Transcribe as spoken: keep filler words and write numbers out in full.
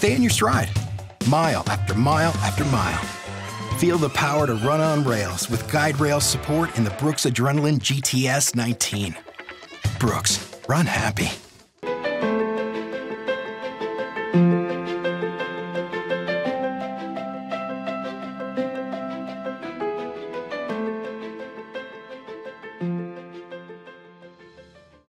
stay in your stride. Mile after mile after mile. Feel the power to run on rails with guide rail support in the Brooks Adrenaline G T S nineteen. Brooks, run happy.